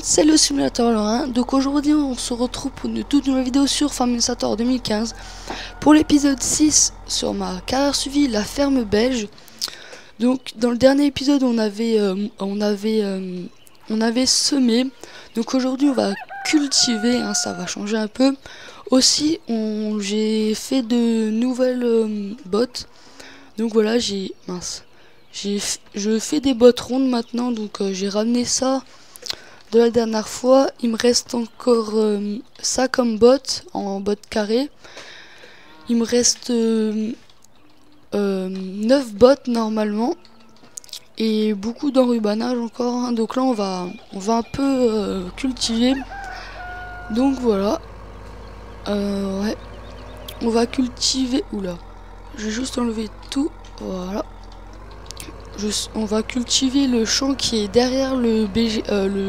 c'est le simulateur Lorrain. Donc aujourd'hui on se retrouve pour une toute nouvelle vidéo sur Farming Simulator 2015 pour l'épisode 6 sur ma carrière suivie, la ferme belge. Donc dans le dernier épisode on avait semé. Donc aujourd'hui on va cultiver, hein, ça va changer un peu. Aussi j'ai fait de nouvelles bottes. Donc voilà, je fais des bottes rondes maintenant, donc j'ai ramené ça de la dernière fois. Il me reste encore ça comme bottes en bottes carrées. Il me reste 9 bottes normalement et beaucoup d'enrubanage encore, hein. Donc là on va un peu cultiver. Donc voilà, ouais, on va cultiver. Oula, j'ai juste enlevé tout. Voilà, on va cultiver le champ qui est derrière le BG,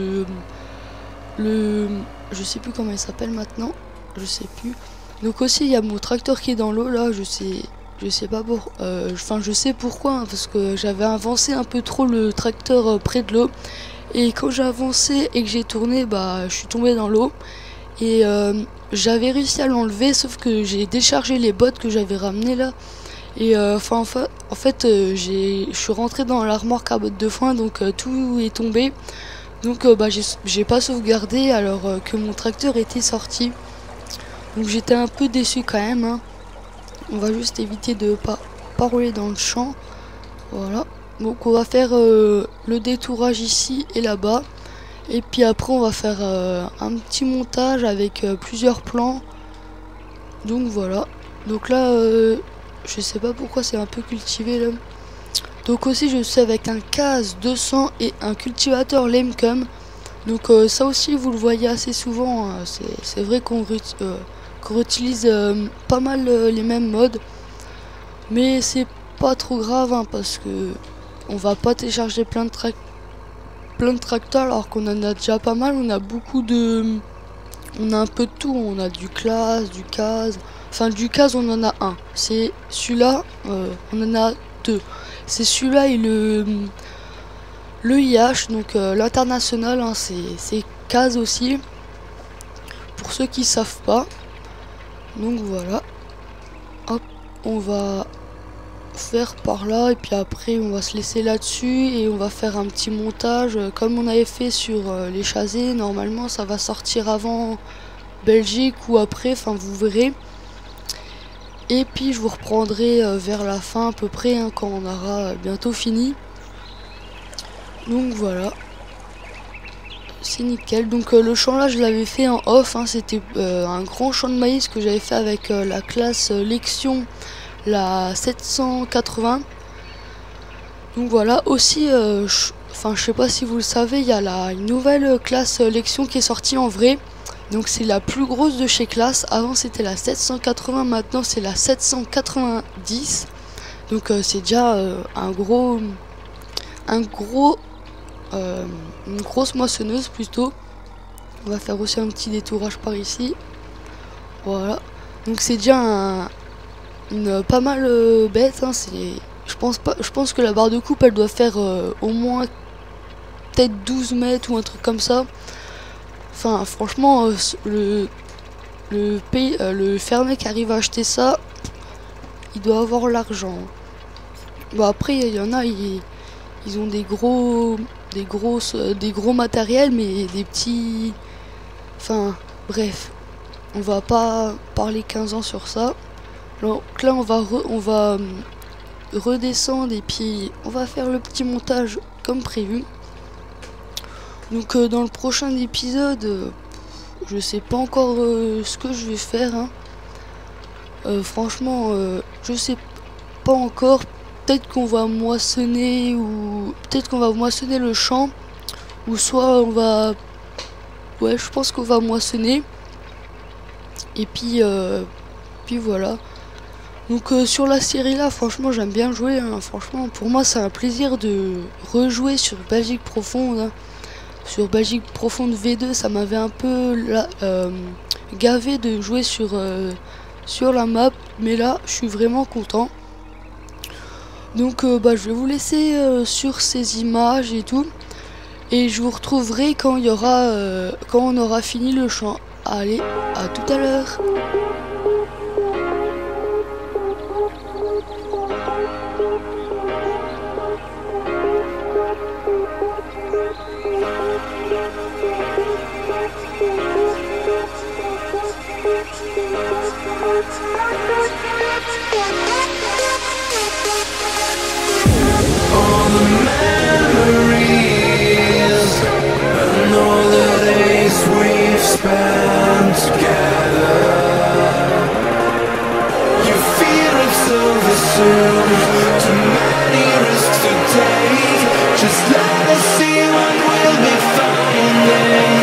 je sais plus comment il s'appelle maintenant, je sais plus. Donc aussi il y a mon tracteur qui est dans l'eau là, je sais pas pour, enfin je sais pourquoi, hein, parce que j'avais avancé un peu trop le tracteur près de l'eau, et quand j'ai avancé et que j'ai tourné, bah je suis tombé dans l'eau, et j'avais réussi à l'enlever, sauf que j'ai déchargé les bottes que j'avais ramenées là. Et en fait je suis rentré dans l'armoire à bottes de foin, donc tout est tombé. Donc bah, j'ai pas sauvegardé alors que mon tracteur était sorti. Donc j'étais un peu déçu quand même, hein. On va juste éviter de pas rouler dans le champ. Voilà. Donc on va faire le détourage ici et là-bas. Et puis après on va faire un petit montage avec plusieurs plans. Donc voilà. Donc là je sais pas pourquoi c'est un peu cultivé là. Donc aussi je suis avec un CAS 200 et un cultivateur Lemcom. Donc ça aussi vous le voyez assez souvent, hein. C'est vrai qu'on utilise pas mal les mêmes modes. Mais c'est pas trop grave, hein, parce que on va pas télécharger plein de tracteurs alors qu'on en a déjà pas mal. On a on a un peu de tout. On a du class, du CAS. Enfin du CAS on en a un. C'est celui-là, on en a deux. C'est celui-là et le IH, donc l'international, hein, c'est CAS aussi. Pour ceux qui savent pas. Donc voilà. Hop, on va faire par là et puis après on va se laisser là-dessus et on va faire un petit montage comme on avait fait sur les chasés. Normalement ça va sortir avant Belgique ou après, enfin vous verrez. Et puis je vous reprendrai vers la fin à peu près, hein, quand on aura bientôt fini. Donc voilà, c'est nickel. Donc le champ là je l'avais fait en off, hein. C'était un grand champ de maïs que j'avais fait avec la classe Lexion, la 780. Donc voilà, aussi je sais pas si vous le savez, il y a une nouvelle classe Lexion qui est sortie en vrai. Donc c'est la plus grosse de chez Classe. Avant c'était la 780, maintenant c'est la 790. Donc c'est déjà une grosse moissonneuse plutôt. On va faire aussi un petit détourage par ici. Voilà. Donc c'est déjà une pas mal bête, hein. Je pense que la barre de coupe elle doit faire au moins peut-être 12 mètres ou un truc comme ça. Enfin franchement le fermier qui arrive à acheter ça, il doit avoir l'argent. Bon après il y en a, ils ont des gros matériels, mais des petits, enfin bref, on va pas parler 15 ans sur ça. Donc là on va redescendre et puis on va faire le petit montage comme prévu. Donc dans le prochain épisode, je sais pas encore ce que je vais faire, hein. Franchement je sais pas encore. Peut-être qu'on va moissonner, ou peut-être qu'on va moissonner le champ, ou soit on va, ouais je pense qu'on va moissonner. Et puis voilà. Donc sur la série là franchement j'aime bien jouer, hein. Franchement pour moi c'est un plaisir de rejouer sur Belgique Profonde, hein. Sur Belgique Profonde V2 ça m'avait un peu gavé de jouer sur la map, mais là je suis vraiment content. Donc bah, je vais vous laisser sur ces images et tout. Et je vous retrouverai quand il y aura, quand on aura fini le chant. Allez, à tout à l'heure. All the memories and all the days we've spent together. You fear it's over soon. Too many risks to take. Just let us see what we'll be finding.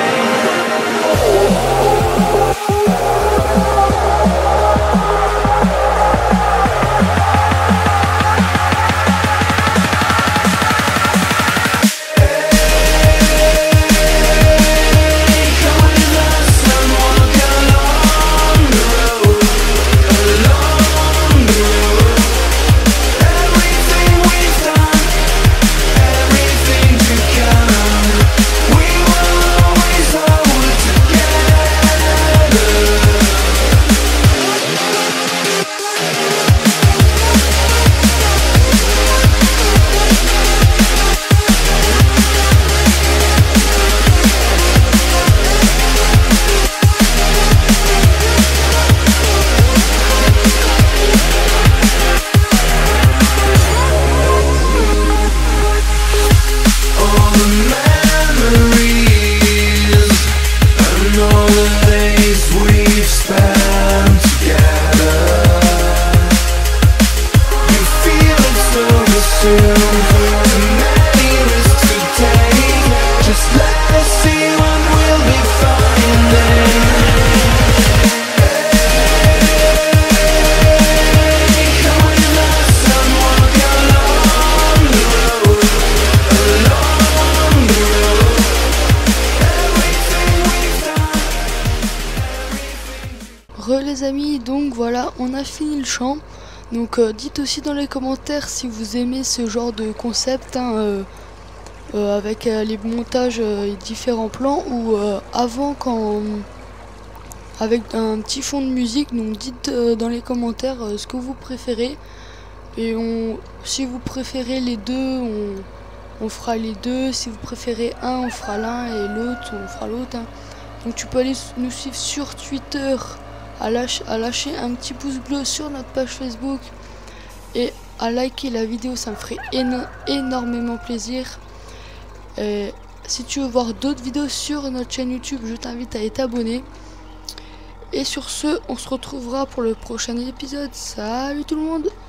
Les amis, donc voilà, on a fini le chant. Donc dites aussi dans les commentaires si vous aimez ce genre de concept, hein, avec les montages et différents plans, ou avant quand avec un petit fond de musique. Donc dites dans les commentaires ce que vous préférez, et si vous préférez les deux, on fera les deux. Si vous préférez un, on fera l'un, et l'autre on fera l'autre, hein. Donc tu peux aller nous suivre sur Twitter, à lâcher un petit pouce bleu sur notre page Facebook et à liker la vidéo, ça me ferait énormément plaisir. Et si tu veux voir d'autres vidéos sur notre chaîne YouTube, je t'invite à t'abonner. Et sur ce, on se retrouvera pour le prochain épisode. Salut tout le monde!